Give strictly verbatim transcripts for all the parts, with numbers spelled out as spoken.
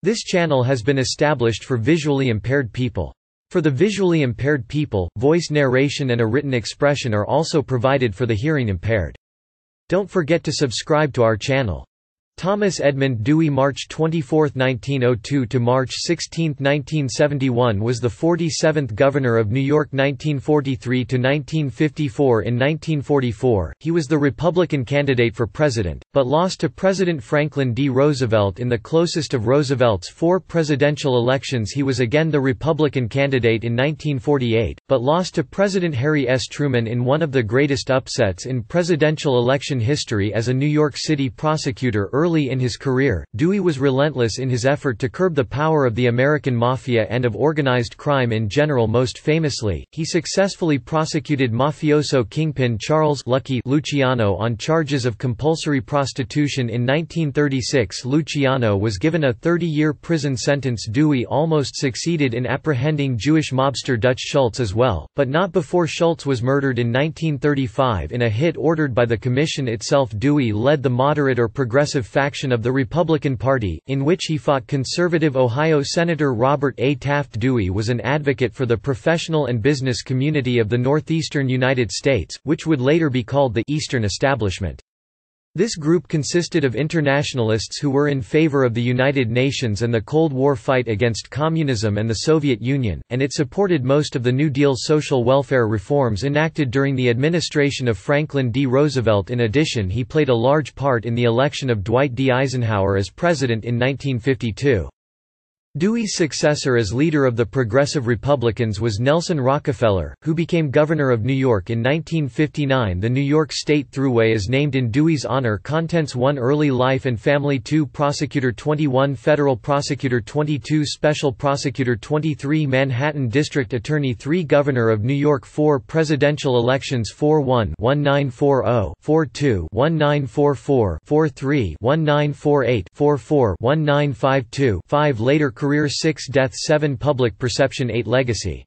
This channel has been established for visually impaired people. For the visually impaired people, voice narration and a written expression are also provided for the hearing impaired. Don't forget to subscribe to our channel. Thomas Edmund Dewey, March twenty-fourth nineteen oh two to March sixteenth nineteen seventy-one, was the forty-seventh Governor of New York nineteen forty-three to nineteen fifty-four. In nineteen forty-four, he was the Republican candidate for president, but lost to President Franklin D. Roosevelt in the closest of Roosevelt's four presidential elections. He was again the Republican candidate in nineteen forty-eight, but lost to President Harry S. Truman in one of the greatest upsets in presidential election history. As a New York City prosecutor early Early in his career, Dewey was relentless in his effort to curb the power of the American Mafia and of organized crime in general. Most famously, he successfully prosecuted mafioso kingpin Charles Lucky Luciano on charges of compulsory prostitution. In nineteen thirty-six, Luciano was given a thirty-year prison sentence. Dewey almost succeeded in apprehending Jewish mobster Dutch Schultz as well, but not before Schultz was murdered in nineteen thirty-five in a hit ordered by the Commission itself. Dewey led the moderate or progressive faction of the Republican Party, in which he fought conservative Ohio Senator Robert A. Taft. Dewey was an advocate for the professional and business community of the northeastern United States, which would later be called the Eastern Establishment. This group consisted of internationalists who were in favor of the United Nations and the Cold War fight against communism and the Soviet Union, and it supported most of the New Deal social welfare reforms enacted during the administration of Franklin D. Roosevelt. In addition, he played a large part in the election of Dwight D. Eisenhower as president in nineteen fifty-two. Dewey's successor as leader of the Progressive Republicans was Nelson Rockefeller, who became governor of New York in nineteen fifty-nine. The New York State Thruway is named in Dewey's honor. Contents: one Early life and family, two Prosecutor, twenty-one Federal Prosecutor, twenty-two Special Prosecutor, twenty-three Manhattan District Attorney, three Governor of New York, four Presidential elections, four one nineteen forty, four two nineteen forty-four, four three nineteen forty-eight, four four nineteen fifty-two, five Later career, six Death, seven Public perception, eight Legacy,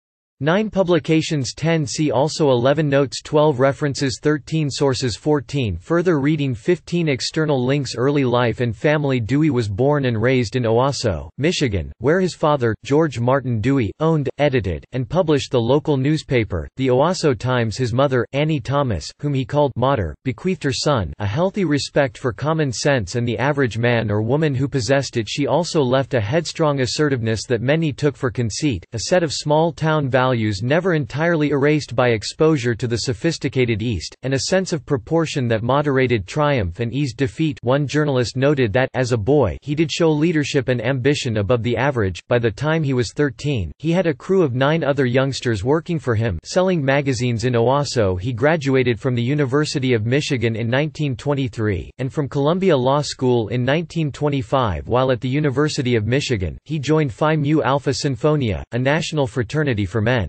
nine Publications, ten See also, eleven Notes, twelve References, thirteen Sources, fourteen Further reading, fifteen External links. Early life and family. Dewey was born and raised in Owasso, Michigan, where his father, George Martin Dewey, owned, edited, and published the local newspaper, the Owasso Times. His mother, Annie Thomas, whom he called Mater, bequeathed her son a healthy respect for common sense and the average man or woman who possessed it. She also left a headstrong assertiveness that many took for conceit, a set of small-town values values never entirely erased by exposure to the sophisticated East, and a sense of proportion that moderated triumph and eased defeat. One journalist noted that, as a boy, he did show leadership and ambition above the average. By the time he was thirteen, he had a crew of nine other youngsters working for him, selling magazines in Owasso. He graduated from the University of Michigan in nineteen twenty-three, and from Columbia Law School in nineteen twenty-five. While at the University of Michigan, he joined Phi Mu Alpha Sinfonia, a national fraternity for men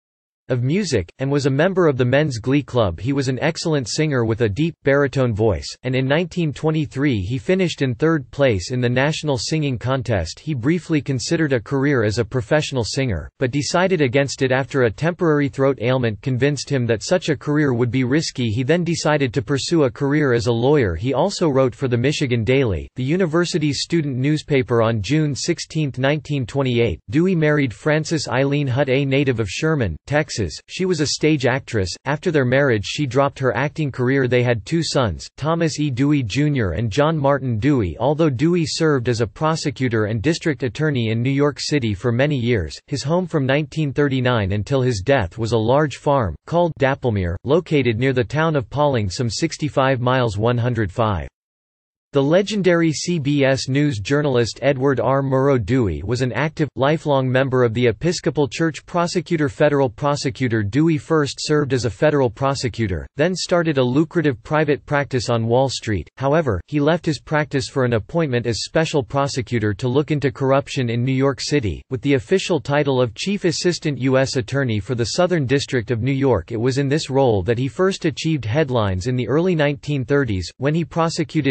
of music, and was a member of the Men's Glee Club. He was an excellent singer with a deep, baritone voice, and in nineteen twenty-three he finished in third place in the National Singing Contest. He briefly considered a career as a professional singer, but decided against it after a temporary throat ailment convinced him that such a career would be risky. He then decided to pursue a career as a lawyer. He also wrote for the Michigan Daily, the university's student newspaper. On June sixteenth nineteen twenty-eight, Dewey married Frances Eileen Hutt, a native of Sherman, Texas. She was a stage actress. After their marriage she dropped her acting career. They had two sons, Thomas E. Dewey Junior and John Martin Dewey. Although Dewey served as a prosecutor and district attorney in New York City for many years, his home from nineteen thirty-nine until his death was a large farm, called Dapplemere, located near the town of Pawling, some sixty-five miles one hundred five. The legendary C B S News journalist Edward R. Murrow Dewey was an active, lifelong member of the Episcopal Church. Prosecutor Federal Prosecutor Dewey first served as a federal prosecutor, then started a lucrative private practice on Wall Street. However, he left his practice for an appointment as special prosecutor to look into corruption in New York City, with the official title of Chief Assistant U S Attorney for the Southern District of New York. It was in this role that he first achieved headlines in the early nineteen thirties, when he prosecuted bootleg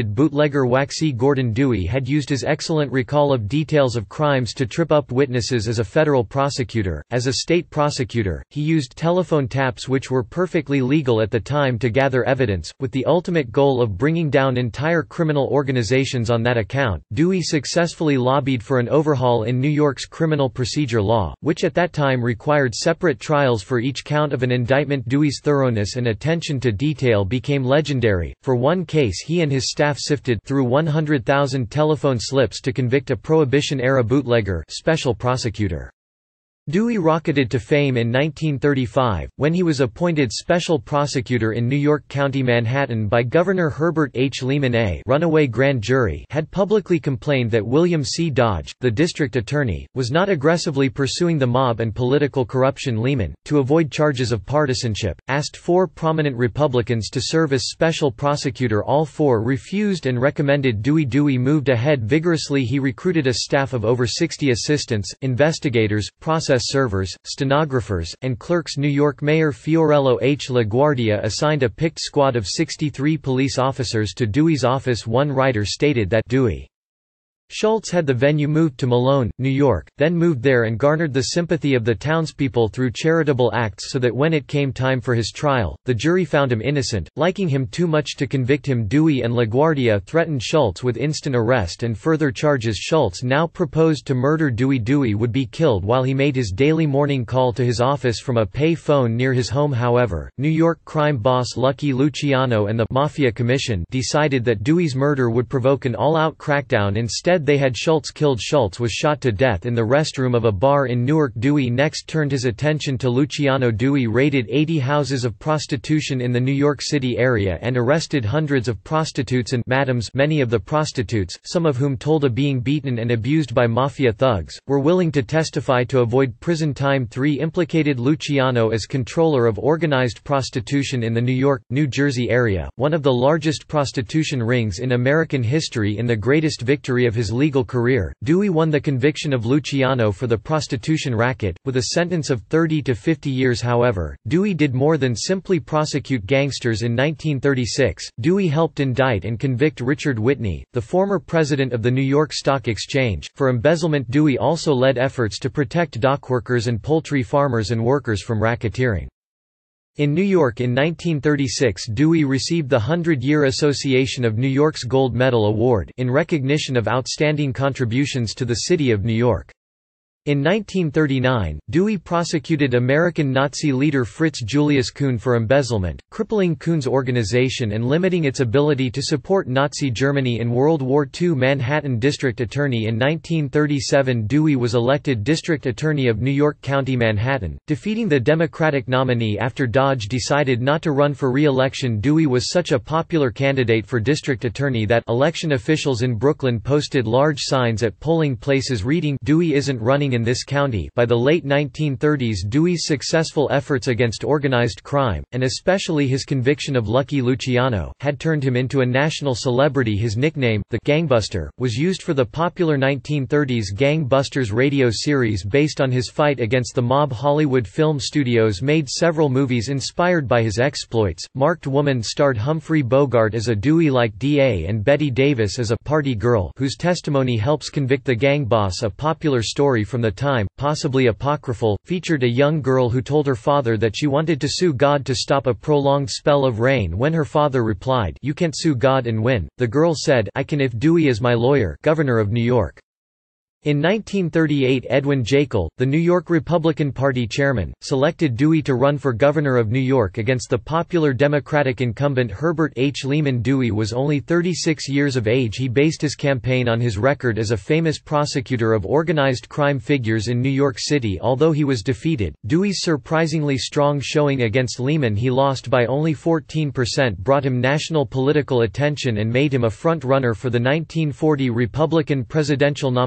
bootlegger Waxy Gordon Dewey had used his excellent recall of details of crimes to trip up witnesses as a federal prosecutor. As a state prosecutor, he used telephone taps which were perfectly legal at the time to gather evidence, with the ultimate goal of bringing down entire criminal organizations on that account. Dewey successfully lobbied for an overhaul in New York's criminal procedure law, which at that time required separate trials for each count of an indictment. Dewey's thoroughness and attention to detail became legendary. For one case, he and his staff sifted through one hundred thousand telephone slips to convict a Prohibition-era bootlegger, special prosecutor. Dewey rocketed to fame in nineteen thirty-five, when he was appointed special prosecutor in New York County, Manhattan by Governor Herbert H. Lehman. A runaway grand jury had publicly complained that William C. Dodge, the district attorney, was not aggressively pursuing the mob and political corruption. Lehman, to avoid charges of partisanship, asked four prominent Republicans to serve as special prosecutor. All four refused and recommended Dewey. Dewey moved ahead vigorously. He recruited a staff of over sixty assistants, investigators, process servers, stenographers, and clerks. New York Mayor Fiorello H. LaGuardia assigned a picked squad of sixty-three police officers to Dewey's office. One writer stated that Dewey Schultz had the venue moved to Malone, New York, then moved there and garnered the sympathy of the townspeople through charitable acts so that when it came time for his trial, the jury found him innocent, liking him too much to convict him. Dewey and LaGuardia threatened Schultz with instant arrest and further charges. Schultz now proposed to murder Dewey. Dewey would be killed while he made his daily morning call to his office from a pay phone near his home. However, New York crime boss Lucky Luciano and the Mafia Commission decided that Dewey's murder would provoke an all-out crackdown. Instead, they had Schultz killed. Schultz was shot to death in the restroom of a bar in Newark. Dewey next turned his attention to Luciano. Dewey raided eighty houses of prostitution in the New York City area and arrested hundreds of prostitutes and madams. Many of the prostitutes, some of whom told of being beaten and abused by mafia thugs, were willing to testify to avoid prison time. Three implicated Luciano as controller of organized prostitution in the New York, New Jersey area, one of the largest prostitution rings in American history. In the greatest victory of his legal career, Dewey won the conviction of Luciano for the prostitution racket, with a sentence of thirty to fifty years. However, Dewey did more than simply prosecute gangsters. In nineteen thirty-six, Dewey helped indict and convict Richard Whitney, the former president of the New York Stock Exchange, for embezzlement. Dewey also led efforts to protect dockworkers and poultry farmers and workers from racketeering. In New York in nineteen thirty-six, Dewey received the Hundred-Year Association of New York's Gold Medal Award in recognition of outstanding contributions to the city of New York. In nineteen thirty-nine, Dewey prosecuted American Nazi leader Fritz Julius Kuhn for embezzlement, crippling Kuhn's organization and limiting its ability to support Nazi Germany in World War Two. Manhattan District Attorney. In nineteen thirty-seven, Dewey was elected District Attorney of New York County, Manhattan, defeating the Democratic nominee after Dodge decided not to run for re-election. Dewey was such a popular candidate for District Attorney that election officials in Brooklyn posted large signs at polling places reading, "Dewey isn't running in this county." By the late nineteen thirties, Dewey's successful efforts against organized crime, and especially his conviction of Lucky Luciano, had turned him into a national celebrity. His nickname, the Gangbuster, was used for the popular nineteen thirties Gang Busters radio series based on his fight against the mob. Hollywood Film Studios made several movies inspired by his exploits. Marked Woman starred Humphrey Bogart as a Dewey-like D A and Bette Davis as a party girl whose testimony helps convict the gang boss. A popular story from the time, possibly apocryphal, featured a young girl who told her father that she wanted to sue God to stop a prolonged spell of rain. When her father replied, "You can't sue God and win," the girl said, "I can if Dewey is my lawyer." Governor of New York. In nineteen thirty-eight, Edwin Jekyll, the New York Republican Party chairman, selected Dewey to run for governor of New York against the popular Democratic incumbent Herbert H. Lehman. Dewey was only thirty-six years of age. He based his campaign on his record as a famous prosecutor of organized crime figures in New York City. Although he was defeated, Dewey's surprisingly strong showing against Lehman, he lost by only fourteen percent, brought him national political attention and made him a front-runner for the nineteen forty Republican presidential nomination.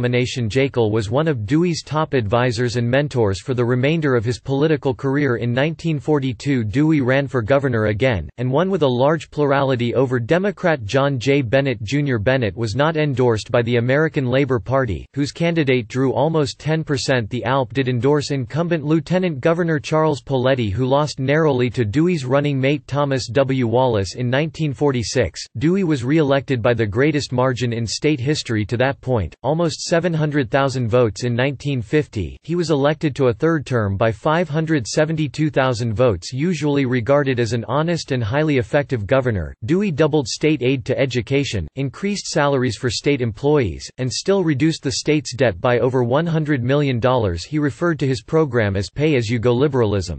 Sebastian Jaeckel was one of Dewey's top advisors and mentors for the remainder of his political career. In nineteen forty-two, Dewey ran for governor again, and won with a large plurality over Democrat John J. Bennett Junior Bennett was not endorsed by the American Labor Party, whose candidate drew almost ten percent. The A L P did endorse incumbent Lieutenant Governor Charles Poletti, who lost narrowly to Dewey's running mate Thomas W. Wallace in nineteen forty-six. Dewey was re-elected by the greatest margin in state history to that point, almost seven hundred thousand votes in nineteen fifty. He was elected to a third term by five hundred seventy-two thousand votes, usually regarded as an honest and highly effective governor. Dewey doubled state aid to education, increased salaries for state employees, and still reduced the state's debt by over one hundred million dollars. He referred to his program as pay-as-you-go liberalism.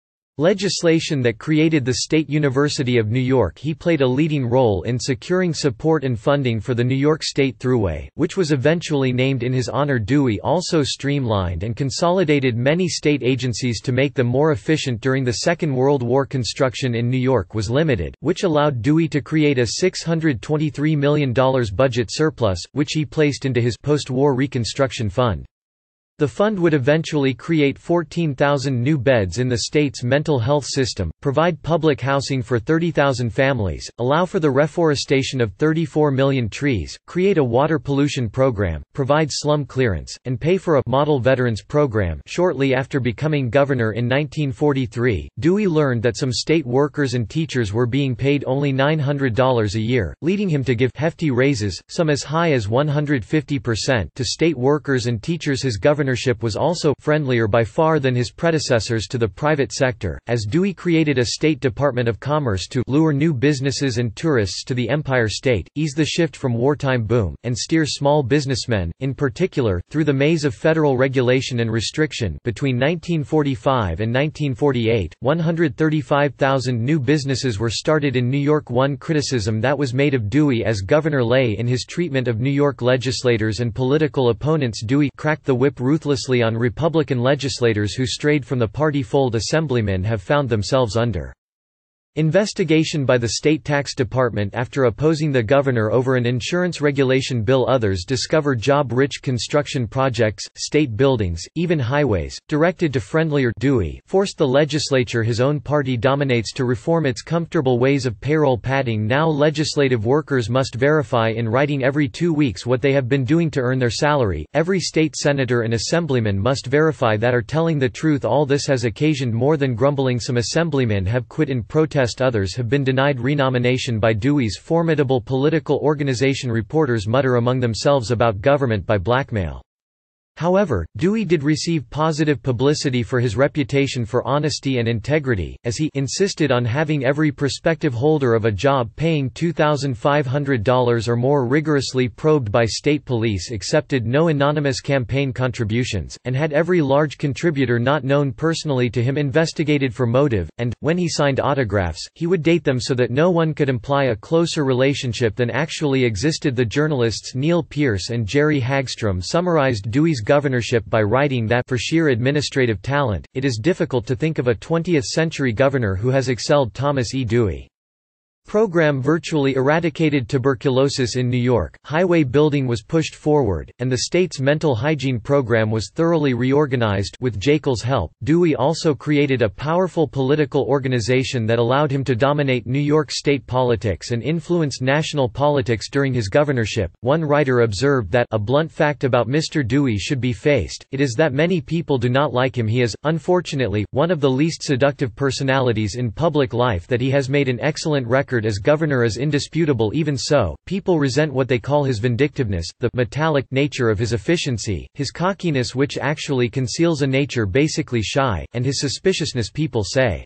Legislation that created the State University of New York. He played a leading role in securing support and funding for the New York State Thruway, which was eventually named in his honor. Dewey also streamlined and consolidated many state agencies to make them more efficient. During the Second World War, construction in New York was limited, which allowed Dewey to create a six hundred twenty-three million dollars budget surplus, which he placed into his post-war Reconstruction Fund. The fund would eventually create fourteen thousand new beds in the state's mental health system, provide public housing for thirty thousand families, allow for the reforestation of thirty-four million trees, create a water pollution program, provide slum clearance, and pay for a model veterans program. Shortly after becoming governor in nineteen forty-three, Dewey learned that some state workers and teachers were being paid only nine hundred dollars a year, leading him to give hefty raises, some as high as one hundred fifty percent, to state workers and teachers. His governor was also friendlier by far than his predecessors to the private sector, as Dewey created a State Department of Commerce to lure new businesses and tourists to the Empire State, ease the shift from wartime boom, and steer small businessmen, in particular, through the maze of federal regulation and restriction. Between nineteen forty-five and nineteen forty-eight, one hundred thirty-five thousand new businesses were started in New York. One criticism that was made of Dewey as governor lay in his treatment of New York legislators and political opponents. Dewey cracked the whip ruthlessly on Republican legislators who strayed from the party fold. Assemblymen have found themselves under investigation by the state tax department after opposing the governor over an insurance regulation bill. Others discover job-rich construction projects, state buildings, even highways, directed to friendlier. Dewey forced the legislature his own party dominates to reform its comfortable ways of payroll padding. Now legislative workers must verify in writing every two weeks what they have been doing to earn their salary. Every state senator and assemblyman must verify that are telling the truth. All this has occasioned more than grumbling. Some assemblymen have quit in protest. Others have been denied renomination by Dewey's formidable political organization. Reporters mutter among themselves about government by blackmail. However, Dewey did receive positive publicity for his reputation for honesty and integrity, as he insisted on having every prospective holder of a job paying two thousand five hundred dollars or more rigorously probed by state police, accepted no anonymous campaign contributions, and had every large contributor not known personally to him investigated for motive, and, when he signed autographs, he would date them so that no one could imply a closer relationship than actually existed. The journalists Neil Pierce and Jerry Hagstrom summarized Dewey's governorship by writing that, for sheer administrative talent, it is difficult to think of a twentieth century governor who has excelled Thomas E. Dewey. Program virtually eradicated tuberculosis in New York, highway building was pushed forward, and the state's mental hygiene program was thoroughly reorganized. With Jaeckel's help, Dewey also created a powerful political organization that allowed him to dominate New York state politics and influence national politics during his governorship. One writer observed that a blunt fact about Mister Dewey should be faced, it is that many people do not like him. He is, unfortunately, one of the least seductive personalities in public life. That he has made an excellent record as governor is indisputable. Even so, people resent what they call his vindictiveness, the metallic nature of his efficiency, his cockiness which actually conceals a nature basically shy, and his suspiciousness. People say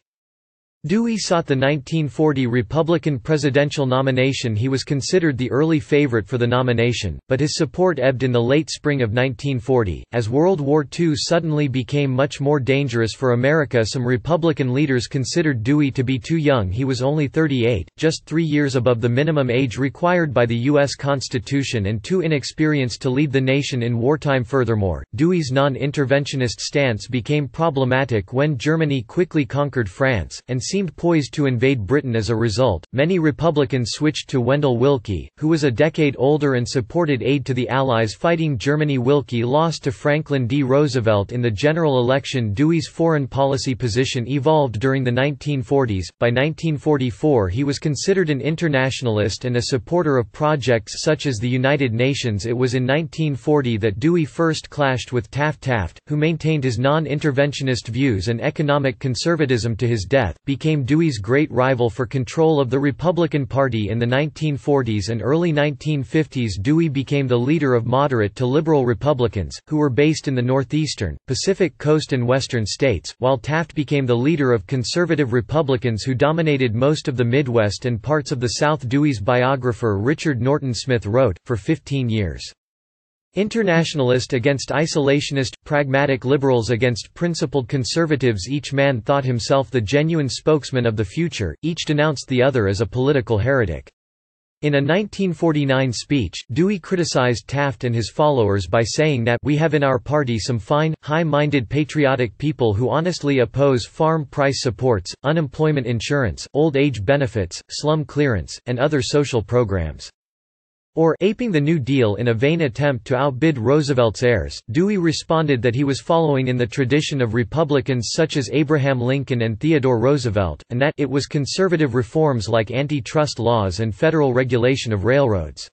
Dewey sought the nineteen forty Republican presidential nomination. He was considered the early favorite for the nomination, but his support ebbed in the late spring of nineteen forty, as World War Two suddenly became much more dangerous for America. Some Republican leaders considered Dewey to be too young. He was only thirty-eight, just three years above the minimum age required by the U S Constitution, and too inexperienced to lead the nation in wartime. Furthermore, Dewey's non-interventionist stance became problematic when Germany quickly conquered France, and seemed poised to invade Britain as a result. Many Republicans switched to Wendell Willkie, who was a decade older and supported aid to the Allies fighting Germany. Willkie lost to Franklin D. Roosevelt in the general election. Dewey's foreign policy position evolved during the nineteen forties. By nineteen forty-four, he was considered an internationalist and a supporter of projects such as the United Nations. It was in nineteen forty that Dewey first clashed with Taft. Taft, who maintained his non-interventionist views and economic conservatism to his death, became Dewey's great rival for control of the Republican Party in the nineteen forties and early nineteen fifties. Dewey became the leader of moderate to liberal Republicans, who were based in the northeastern, Pacific Coast and western states, while Taft became the leader of conservative Republicans who dominated most of the Midwest and parts of the South. Dewey's biographer Richard Norton Smith wrote, for fifteen years, "Internationalist against isolationist, pragmatic liberals against principled conservatives. Each man thought himself the genuine spokesman of the future, each denounced the other as a political heretic." In a nineteen forty-nine speech, Dewey criticized Taft and his followers by saying that, "We have in our party some fine, high-minded patriotic people who honestly oppose farm price supports, unemployment insurance, old age benefits, slum clearance, and other social programs." Or, aping the New Deal in a vain attempt to outbid Roosevelt's heirs, Dewey responded that he was following in the tradition of Republicans such as Abraham Lincoln and Theodore Roosevelt, and that it was conservative reforms like antitrust laws and federal regulation of railroads.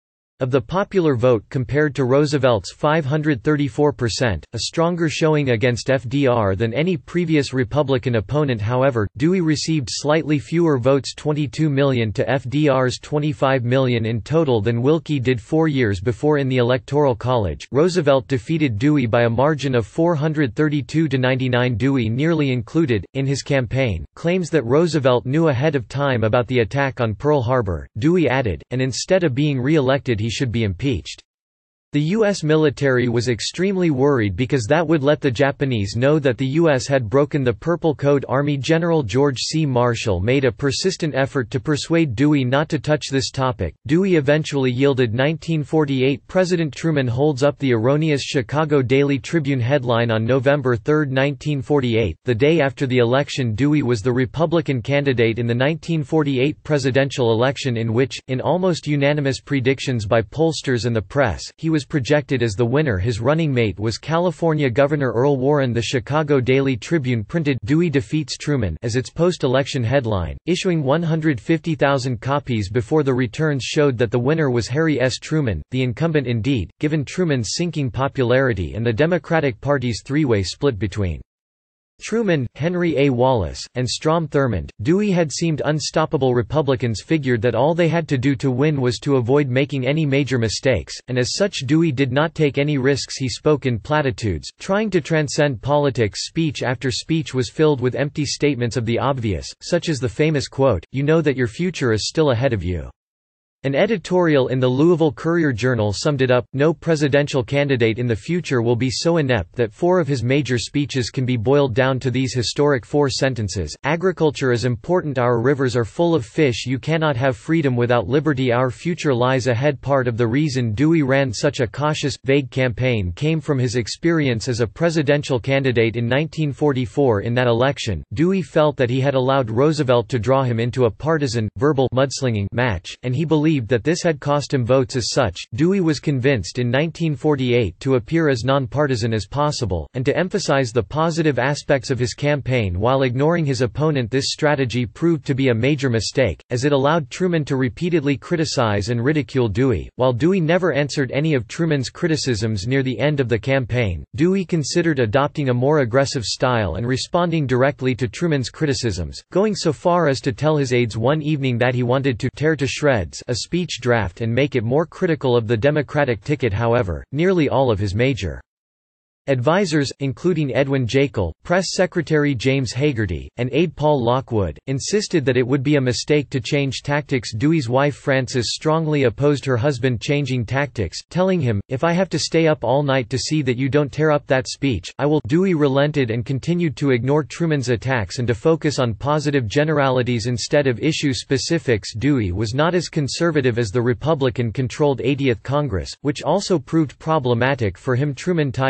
Of the popular vote compared to Roosevelt's five hundred thirty-four percent, a stronger showing against F D R than any previous Republican opponent. However, Dewey received slightly fewer votes, twenty-two million to F D R's twenty-five million in total, than Willkie did four years before in the Electoral College. Roosevelt defeated Dewey by a margin of four hundred thirty-two to ninety-nine. Dewey nearly included, in his campaign, claims that Roosevelt knew ahead of time about the attack on Pearl Harbor. Dewey added, and instead of being re-elected he should be impeached. The U S military was extremely worried because that would let the Japanese know that the U S had broken the Purple Code. Army General George C. Marshall made a persistent effort to persuade Dewey not to touch this topic. Dewey eventually yielded. nineteen forty-eight President Truman holds up the erroneous Chicago Daily Tribune headline on November third, nineteen forty-eight. The day after the election, Dewey was the Republican candidate in the nineteen forty-eight presidential election, in which, in almost unanimous predictions by pollsters and the press, he was was projected as the winner. His running mate was California Governor Earl Warren. The Chicago Daily Tribune printed "Dewey defeats Truman" as its post-election headline, issuing one hundred fifty thousand copies before the returns showed that the winner was Harry S. Truman, the incumbent. Indeed, given Truman's sinking popularity and the Democratic Party's three-way split between Truman, Henry A. Wallace, and Strom Thurmond, Dewey had seemed unstoppable. Republicans figured that all they had to do to win was to avoid making any major mistakes, and as such Dewey did not take any risks. He spoke in platitudes, trying to transcend politics. Speech after speech was filled with empty statements of the obvious, such as the famous quote, "You know that your future is still ahead of you." An editorial in the Louisville Courier-Journal summed it up, "No presidential candidate in the future will be so inept that four of his major speeches can be boiled down to these historic four sentences. Agriculture is important, our rivers are full of fish, you cannot have freedom without liberty, our future lies ahead." Part of the reason Dewey ran such a cautious, vague campaign came from his experience as a presidential candidate in nineteen forty-four. In that election, Dewey felt that he had allowed Roosevelt to draw him into a partisan, verbal mudslinging match, and he believed that this had cost him votes. As such, Dewey was convinced in nineteen forty-eight to appear as nonpartisan as possible, and to emphasize the positive aspects of his campaign while ignoring his opponent. This strategy proved to be a major mistake, as it allowed Truman to repeatedly criticize and ridicule Dewey. While Dewey never answered any of Truman's criticisms near the end of the campaign, Dewey considered adopting a more aggressive style and responding directly to Truman's criticisms, going so far as to tell his aides one evening that he wanted to tear to shreds a speech draft and make it more critical of the Democratic ticket. However, nearly all of his major advisors, including Edwin Jekyll, Press Secretary James Hagerty, and aide Paul Lockwood, insisted that it would be a mistake to change tactics. Dewey's wife Frances strongly opposed her husband changing tactics, telling him, "If I have to stay up all night to see that you don't tear up that speech, I will." Dewey relented and continued to ignore Truman's attacks and to focus on positive generalities instead of issue specifics. Dewey was not as conservative as the Republican-controlled eightieth Congress, which also proved problematic for him. Truman tied Dewey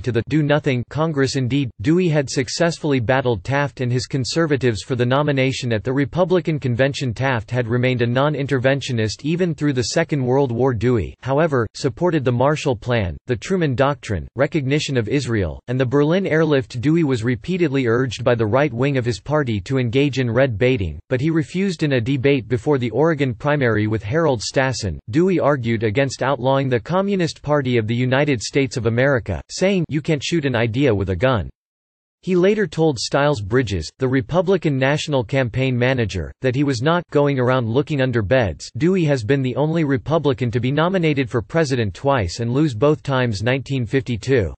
to the Do-Nothing Congress. Indeed, Dewey had successfully battled Taft and his conservatives for the nomination at the Republican convention. Taft had remained a non-interventionist even through the Second World War. Dewey, however, supported the Marshall Plan, the Truman Doctrine, recognition of Israel, and the Berlin airlift. Dewey was repeatedly urged by the right wing of his party to engage in red baiting, but he refused. In a debate before the Oregon primary with Harold Stassen, Dewey argued against outlawing the Communist Party of the United States of America, saying, "You can't shoot an idea with a gun." He later told Styles Bridges, the Republican National Campaign Manager, that he was not going around looking under beds. Dewey has been the only Republican to be nominated for president twice and lose both times. nineteen fifty-two.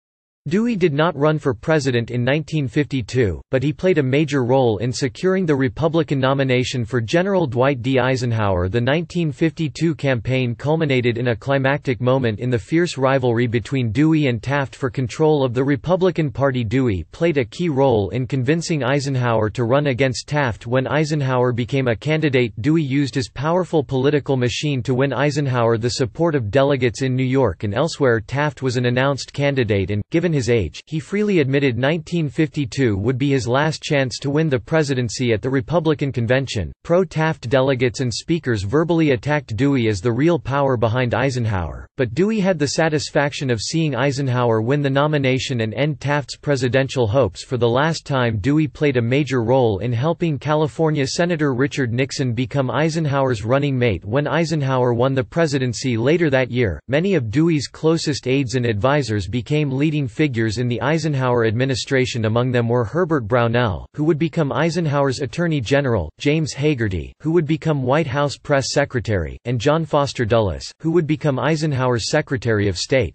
Dewey did not run for president in nineteen fifty-two, but he played a major role in securing the Republican nomination for General Dwight D. Eisenhower. The nineteen fifty-two campaign culminated in a climactic moment in the fierce rivalry between Dewey and Taft for control of the Republican Party. Dewey played a key role in convincing Eisenhower to run against Taft. When Eisenhower became a candidate, Dewey used his powerful political machine to win Eisenhower the support of delegates in New York and elsewhere. Taft was an announced candidate and, given his age, he freely admitted nineteen fifty-two would be his last chance to win the presidency at the Republican convention. Pro-Taft delegates and speakers verbally attacked Dewey as the real power behind Eisenhower, but Dewey had the satisfaction of seeing Eisenhower win the nomination and end Taft's presidential hopes. For the last time, Dewey played a major role in helping California Senator Richard Nixon become Eisenhower's running mate when Eisenhower won the presidency later that year. Many of Dewey's closest aides and advisors became leading figures in the Eisenhower administration. Among them were Herbert Brownell, who would become Eisenhower's Attorney General, James Hagerty, who would become White House Press Secretary, and John Foster Dulles, who would become Eisenhower's Secretary of State.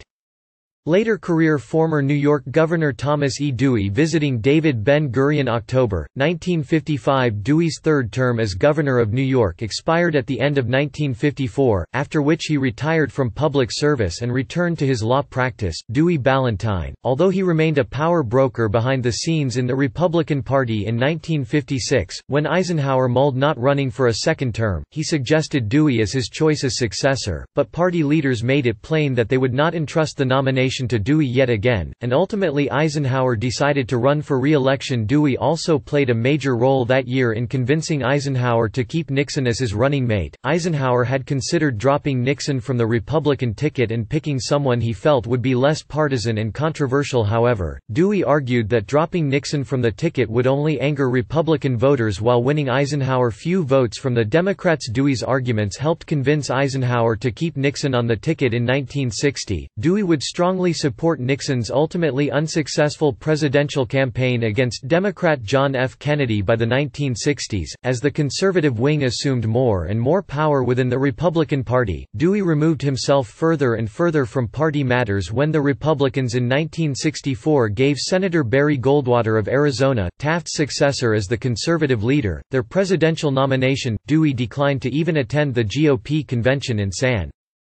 Later career former New York Governor Thomas E. Dewey visiting David Ben-Gurion. October, nineteen fifty-five. Dewey's third term as governor of New York expired at the end of nineteen fifty-four, after which he retired from public service and returned to his law practice. Dewey Ballantine, although he remained a power broker behind the scenes in the Republican Party in nineteen fifty-six, when Eisenhower mulled not running for a second term, he suggested Dewey as his choice as successor, but party leaders made it plain that they would not entrust the nomination to Dewey yet again, and ultimately Eisenhower decided to run for re-election. Dewey also played a major role that year in convincing Eisenhower to keep Nixon as his running mate. Eisenhower had considered dropping Nixon from the Republican ticket and picking someone he felt would be less partisan and controversial. However, Dewey argued that dropping Nixon from the ticket would only anger Republican voters while winning Eisenhower few votes from the Democrats. Dewey's arguments helped convince Eisenhower to keep Nixon on the ticket in nineteen sixty. Dewey would strongly support Nixon's ultimately unsuccessful presidential campaign against Democrat John F. Kennedy. By the nineteen sixties, as the conservative wing assumed more and more power within the Republican Party, Dewey removed himself further and further from party matters. When the Republicans in nineteen sixty-four gave Senator Barry Goldwater of Arizona, Taft's successor as the conservative leader, their presidential nomination, Dewey declined to even attend the G O P convention in San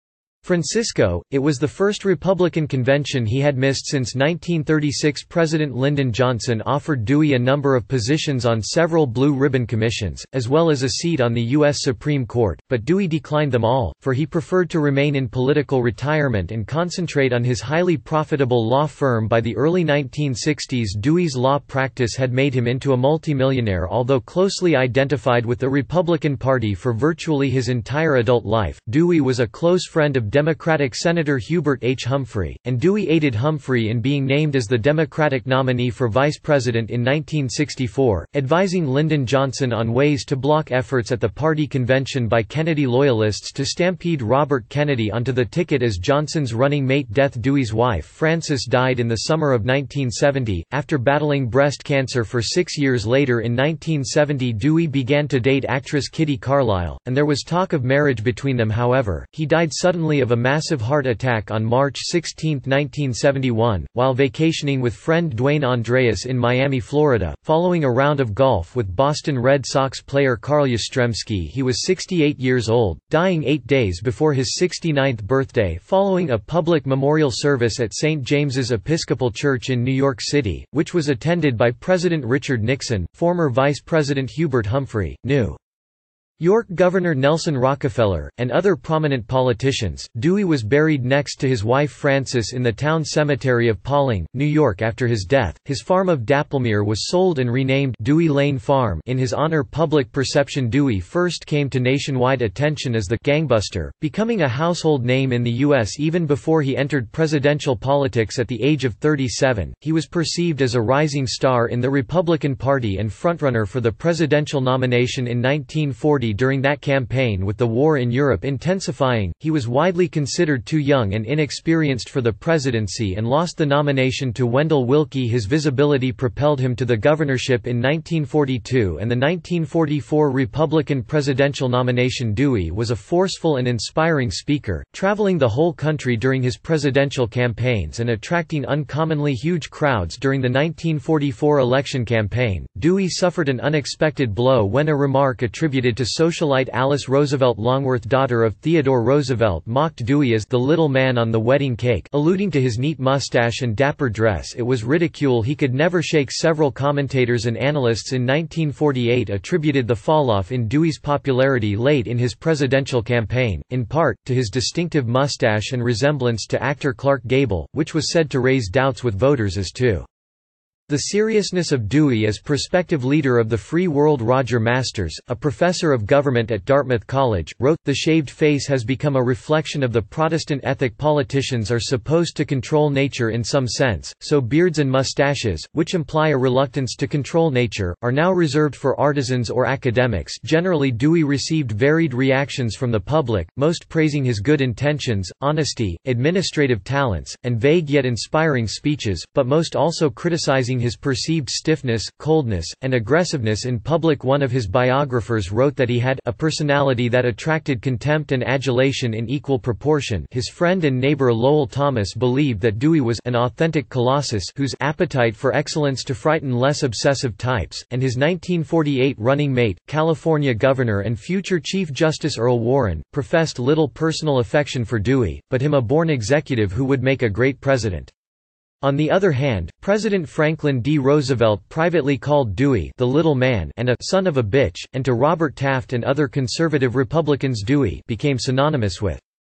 Francisco. It was the first Republican convention he had missed since nineteen thirty-six. President Lyndon Johnson offered Dewey a number of positions on several Blue Ribbon commissions, as well as a seat on the U S Supreme Court, but Dewey declined them all, for he preferred to remain in political retirement and concentrate on his highly profitable law firm. By the early nineteen sixties, Dewey's law practice had made him into a multimillionaire. Although closely identified with the Republican Party for virtually his entire adult life, Dewey was a close friend of Democratic Senator Hubert H. Humphrey, and Dewey aided Humphrey in being named as the Democratic nominee for vice president in nineteen sixty-four, advising Lyndon Johnson on ways to block efforts at the party convention by Kennedy loyalists to stampede Robert Kennedy onto the ticket as Johnson's running mate. Death. Dewey's wife Frances died in the summer of nineteen seventy, after battling breast cancer for six years. Later in nineteen seventy, Dewey began to date actress Kitty Carlisle, and there was talk of marriage between them. However, he died suddenly of a massive heart attack on March sixteenth nineteen seventy-one, while vacationing with friend Dwayne Andreas in Miami, Florida, following a round of golf with Boston Red Sox player Carl Yastrzemski. He was sixty-eight years old, dying eight days before his sixty-ninth birthday following a public memorial service at Saint James's Episcopal Church in New York City, which was attended by President Richard Nixon, former Vice President Hubert Humphrey, New York Governor Nelson Rockefeller, and other prominent politicians. Dewey was buried next to his wife Frances in the town cemetery of Pawling, New York after his death. His farm of Dapplemere was sold and renamed Dewey Lane Farm in his honor. Public perception. Dewey first came to nationwide attention as the gangbuster, becoming a household name in the U S even before he entered presidential politics at the age of thirty-seven. He was perceived as a rising star in the Republican Party and frontrunner for the presidential nomination in nineteen forty. During that campaign, with the war in Europe intensifying, he was widely considered too young and inexperienced for the presidency and lost the nomination to Wendell Willkie. His visibility propelled him to the governorship in nineteen forty-two and the nineteen forty-four Republican presidential nomination. Dewey was a forceful and inspiring speaker, traveling the whole country during his presidential campaigns and attracting uncommonly huge crowds during the nineteen forty-four election campaign. Dewey suffered an unexpected blow when a remark attributed to socialite Alice Roosevelt Longworth, daughter of Theodore Roosevelt, mocked Dewey as the little man on the wedding cake, alluding to his neat mustache and dapper dress. It was ridicule he could never shake. Several commentators and analysts in nineteen forty-eight attributed the falloff in Dewey's popularity late in his presidential campaign, in part, to his distinctive mustache and resemblance to actor Clark Gable, which was said to raise doubts with voters as to the seriousness of Dewey as prospective leader of the free world. Roger Masters, a professor of government at Dartmouth College, wrote, "The shaved face has become a reflection of the Protestant ethic. Politicians are supposed to control nature in some sense, so beards and mustaches, which imply a reluctance to control nature, are now reserved for artisans or academics." Generally, Dewey received varied reactions from the public, most praising his good intentions, honesty, administrative talents, and vague yet inspiring speeches, but most also criticizing his perceived stiffness, coldness, and aggressiveness in public. One of his biographers wrote that he had a personality that attracted contempt and adulation in equal proportion. His friend and neighbor Lowell Thomas believed that Dewey was an authentic colossus whose appetite for excellence to frighten less obsessive types, and his nineteen forty-eight running mate, California Governor and future Chief Justice Earl Warren, professed little personal affection for Dewey, but him a born executive who would make a great president. On the other hand, President Franklin D. Roosevelt privately called Dewey the little man and a son of a bitch, and to Robert Taft and other conservative Republicans Dewey became synonymous with.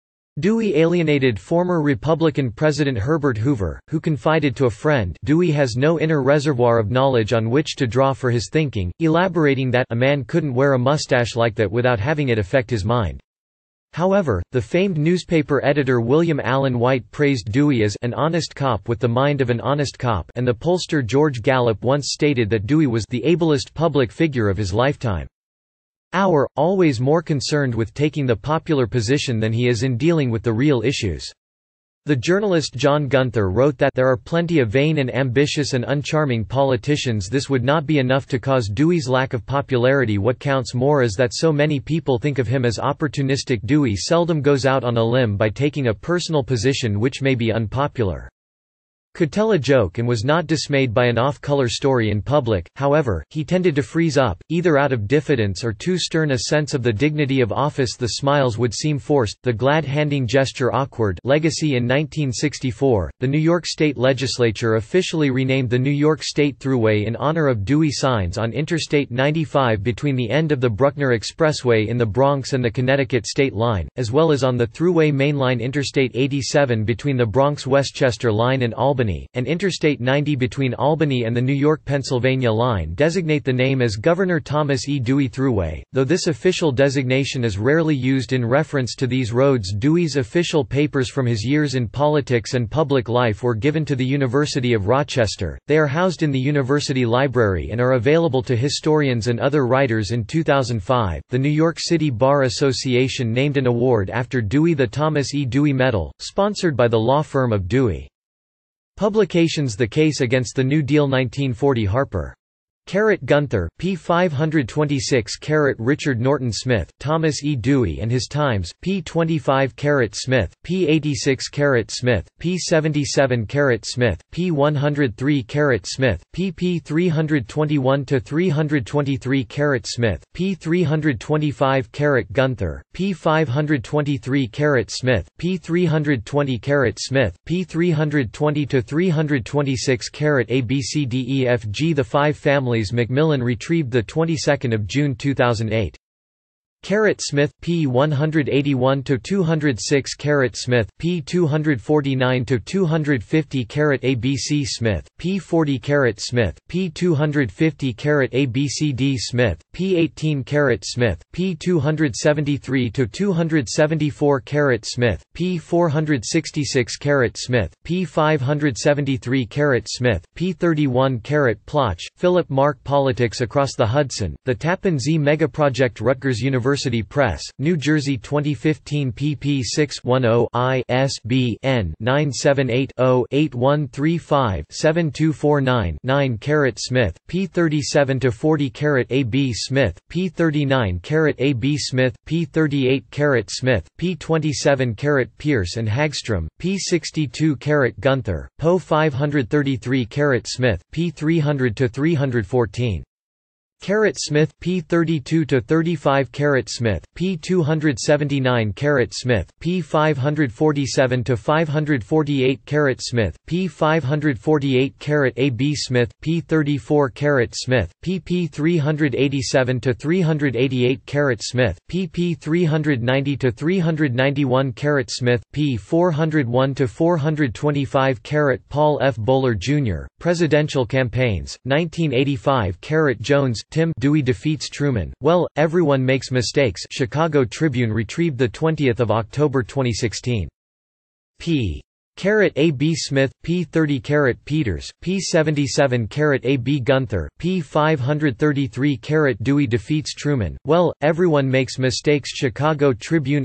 Dewey alienated former Republican President Herbert Hoover, who confided to a friend, "Dewey has no inner reservoir of knowledge on which to draw for his thinking," elaborating that a man couldn't wear a mustache like that without having it affect his mind. However, the famed newspaper editor William Allen White praised Dewey as an honest cop with the mind of an honest cop, and the pollster George Gallup once stated that Dewey was the ablest public figure of his lifetime. Our, always more concerned with taking the popular position than he is in dealing with the real issues. The journalist John Gunther wrote that there are plenty of vain and ambitious and uncharming politicians. This would not be enough to cause Dewey's lack of popularity. What counts more is that so many people think of him as opportunistic. Dewey seldom goes out on a limb by taking a personal position which may be unpopular. Could tell a joke and was not dismayed by an off-color story in public. However, he tended to freeze up, either out of diffidence or too stern a sense of the dignity of office. The smiles would seem forced, the glad-handing gesture awkward. Legacy. In nineteen sixty-four, the New York State Legislature officially renamed the New York State Thruway in honor of Dewey. Signs on Interstate ninety-five between the end of the Bruckner Expressway in the Bronx and the Connecticut State Line, as well as on the Thruway mainline Interstate eighty-seven between the Bronx-Westchester Line and Albany, and Interstate ninety between Albany and the New York-Pennsylvania line designate the name as Governor Thomas E. Dewey Thruway, though this official designation is rarely used in reference to these roads. Dewey's official papers from his years in politics and public life were given to the University of Rochester. They are housed in the University Library and are available to historians and other writers. In two thousand five, the New York City Bar Association named an award after Dewey the Thomas E. Dewey Medal, sponsored by the law firm of Dewey. Publications. The Case Against the New Deal. nineteen forty. Harper. Gunther, p. five twenty-six. Richard Norton Smith, Thomas E. Dewey and His Times, p. twenty-five. Smith, p. eighty-six. Smith, p. seventy-seven. Smith, p. one hundred three. Smith, pp. three twenty-one to three twenty-three. Smith, p. three twenty-five. Gunther, p. five twenty-three. Smith, p. three twenty. Smith, p. three twenty to three twenty-six. A B C D E F G. The Five Families. Macmillan retrieved the twenty-second of June two thousand eight. Carrot Smith, P one eighty-one to two oh six. Carrot Smith, P two forty-nine to two fifty. Carrot A B C Smith, P forty. Carrot Smith, P two fifty. Carrot A B C D Smith, P eighteen. Carrot Smith, P two seventy-three to two seventy-four. Carrot Smith, P four sixty-six. Carrot Smith, P five seventy-three. Carrot Smith, P thirty-one. Carrot Plotch, Philip Mark. Politics Across the Hudson, The Tappan Zee Megaproject. Rutgers University Press, New Jersey twenty fifteen. pp. six ten I S B N nine seven eight zero eight one three five seven two four nine nine. Carrot Smith, P thirty-seven to forty. Carrot A B Smith, P thirty-nine. Carrot A B Smith, P thirty-eight. Carrot Smith, P twenty-seven. Carrot Pierce and Hagstrom, P sixty-two. Carrot Gunther, P O five thirty-three. Carrot Smith, P three hundred to three fourteen. Carrot Smith, P thirty-two to thirty-five. Carrot Smith, P two seventy-nine. Carrot Smith, P five forty-seven to five forty-eight. Carrot Smith, P five forty-eight. Carrot A B Smith, P thirty-four. Carrot Smith, P P three eighty-seven to three eighty-eight. Carrot Smith, P P three ninety to three ninety-one. Carrot Smith, P four oh one to four twenty-five. Carrot Paul F. Bowler Junior, Presidential Campaigns, nineteen eighty-five. Carrot Jones, Tim. Dewey defeats Truman. Well, everyone makes mistakes. Chicago Tribune retrieved the twentieth of October twenty sixteen. P. Carrot A B Smith, P thirty. Carrot Peters, P seventy-seven. Carrot A B Gunther, P five thirty-three. Carrot Dewey defeats Truman. Well, everyone makes mistakes. Chicago Tribune.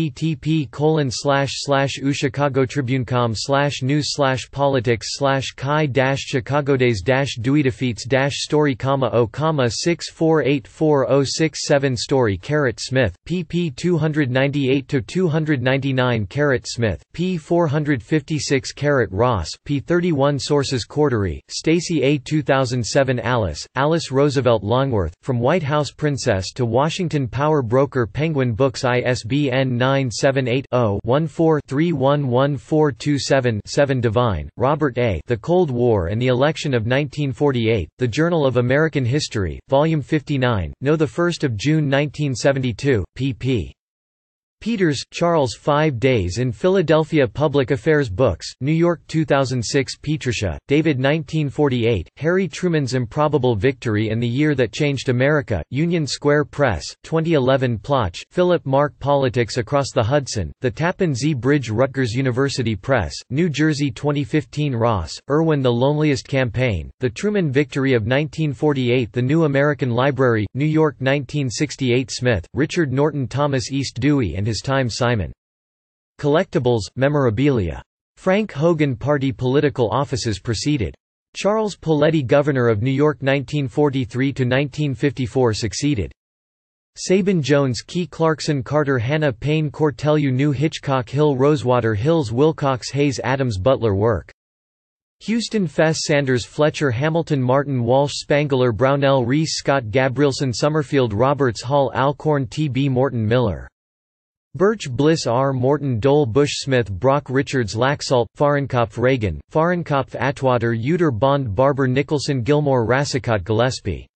http colon slash slash uchicagotribune.com slash news slash politics slash chi dash chicagodays dash Dewey defeats dash story comma o comma six four eight four zero six seven. Story. Carrot Smith, pp two ninety-eight to two ninety-nine. Carrot Smith, P four fifty. fifty-six. Carrot Ross, P thirty-one. Sources. Cordery, Stacey A. two thousand seven. Alice, Alice Roosevelt Longworth, From White House Princess to Washington Power Broker. Penguin Books. I S B N nine seven eight zero one four three one one four two seven seven. Devine, Robert A. The Cold War and the Election of nineteen forty-eight, The Journal of American History, Volume fifty-nine, no. the first of June nineteen seventy-two, pp. Peters, Charles. Five Days in Philadelphia. Public Affairs Books, New York two thousand six. Petrusha, David. nineteen forty-eight, Harry Truman's Improbable Victory and the Year That Changed America, Union Square Press, twenty eleven. Plotch, Philip Mark. Politics Across the Hudson, The Tappan Zee Bridge. Rutgers University Press, New Jersey twenty fifteen. Ross, Irwin. The Loneliest Campaign, The Truman Victory of nineteen forty-eight. The New American Library, New York nineteen sixty-eight. Smith, Richard Norton. Thomas East Dewey and His Time. Simon. Collectibles, Memorabilia. Frank Hogan. Party political offices preceded. Charles Poletti. Governor of New York nineteen forty-three to nineteen fifty-four succeeded. Sabin Jones. Key. Clarkson. Carter. Hannah Payne. Cortelyou. New. Hitchcock. Hill. Rosewater. Hills. Wilcox. Hayes. Adams. Butler. Work. Houston. Fess. Sanders. Fletcher. Hamilton. Martin. Walsh. Spangler. Brownell. Reese. Scott. Gabrielson. Summerfield. Roberts. Hall. Alcorn. T B. Morton. Miller. Birch. Bliss. R. Morton. Dole. Bush. Smith. Brock. Richards. Laxalt. Fahrenkopf. Reagan. Fahrenkopf. Atwater. Uter. Bond. Barber. Nicholson. Gilmore. Rassicot. Gillespie.